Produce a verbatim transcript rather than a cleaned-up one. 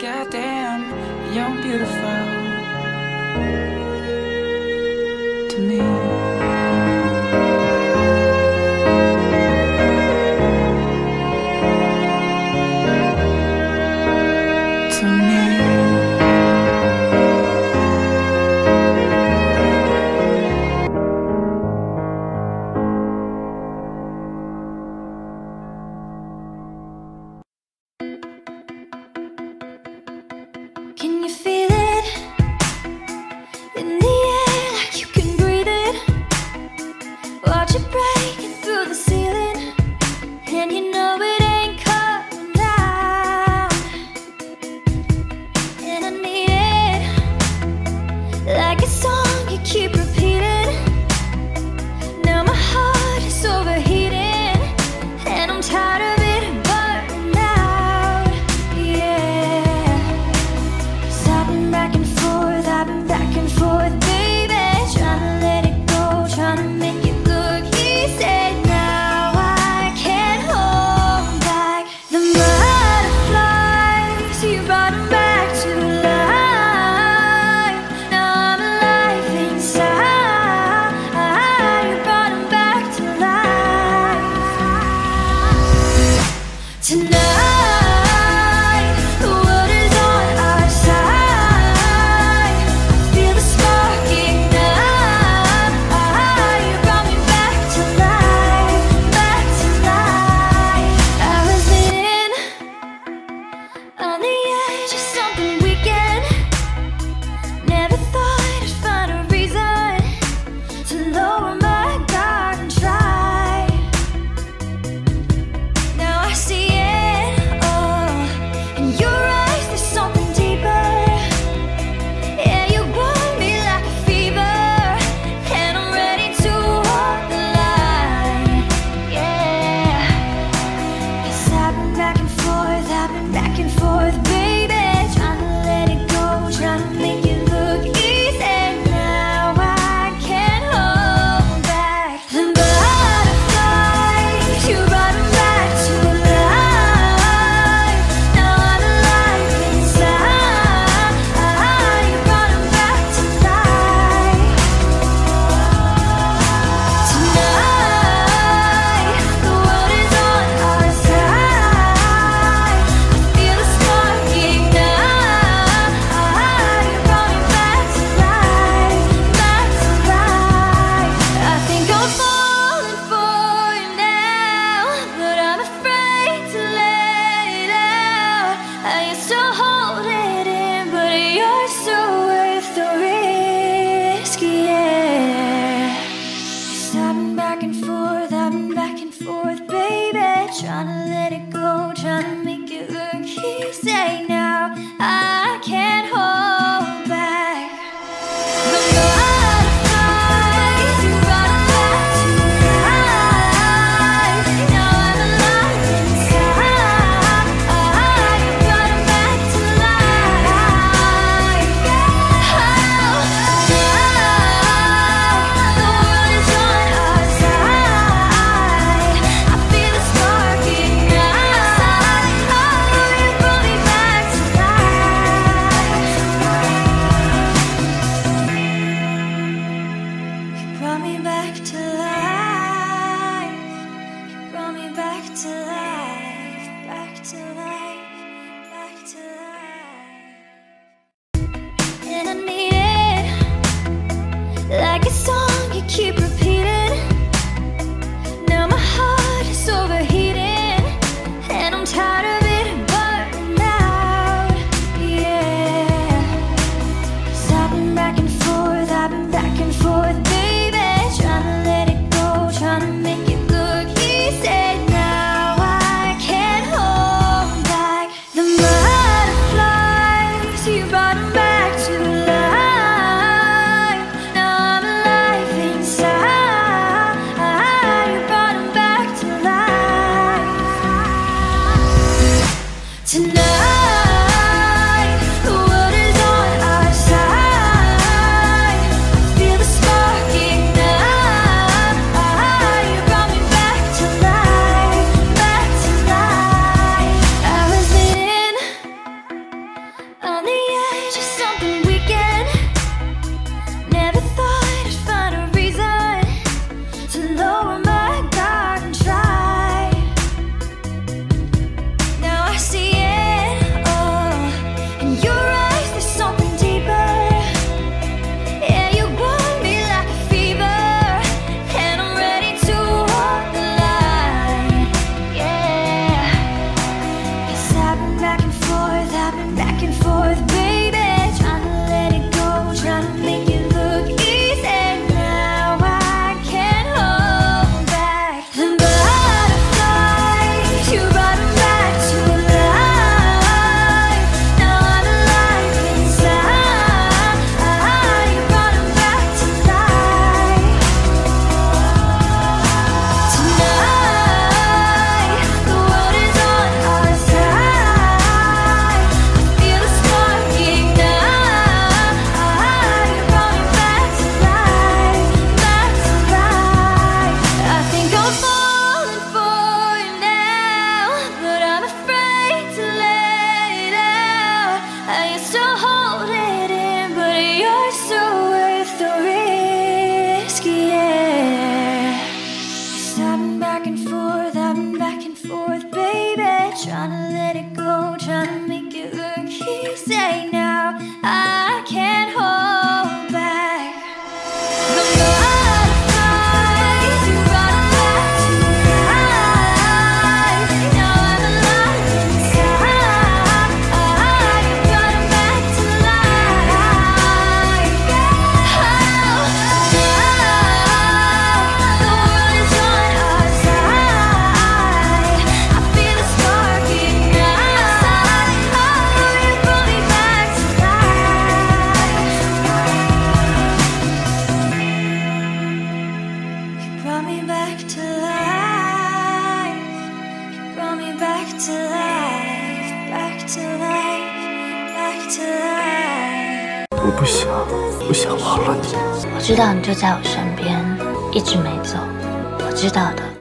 Goddamn, you're beautiful to me. To me. Can you feel it in the air like you can breathe it? Watch it breaking through the ceiling, and you know it ain't coming down. And I need it like a song you keep repeating. Now my heart is overheating, and I'm tired of it burning out. Yeah, 'cause I've been back and forth, I've been back and forth, baby, trying to let it go, trying to make it look easy. Now I can't hold back the butterflies. You brought them back to life. Now I'm alive inside. You brought them back to life. Tonight, the world is on our side. I feel the spark ignite. You brought me back to life, back to life. I was leaning on the edge of something weekend. Never thought I'd find a reason to lower my guard and try. Now I see it all in your eyes. There's something deeper. Yeah, you want me like a fever, and I'm ready to walk the line. Yeah, 'cause I've been back and forth, I've been back and forth, baby, trying to let it go, trying to make it look easy. Now I can't hold back the butterflies. You brought them back to life. Now I'm alive inside. You brought them back to life. Tonight, the world is on our side. I feel the spark ignite. You brought me back to life, back to life. I think I'm falling for you now, but I'm afraid to let it out. I used to hold it in, but you're so worth the risk, yeah. 'Cause I've been back and forth, I've been back and forth, baby, trying to let it go, trying to make it look easy. Now I can't hold back the butterflies. You brought them back to life. Now I'm alive inside. You brought them back to life. Oh, tonight, the world is on our side. I feel the spark ignite. Oh, you brought me back to life. You brought me back to life. You brought me back to life, back to life, back to life. And I need it like a song you keep repeating. Now my heart is overheating, and I'm tired of it burning out. Yeah, 'cause I've been back and forth, I've been back and forth, baby, trying to let it 不想忘了你。 我知道你就在我身边，一直没走。我知道的。